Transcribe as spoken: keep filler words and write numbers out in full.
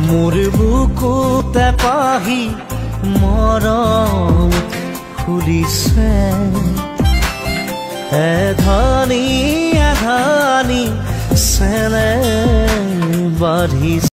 মোৰ বুকুতে পাহি মৰম ফুলিছে এধানি এধানি চেনে বাঢ়িছে।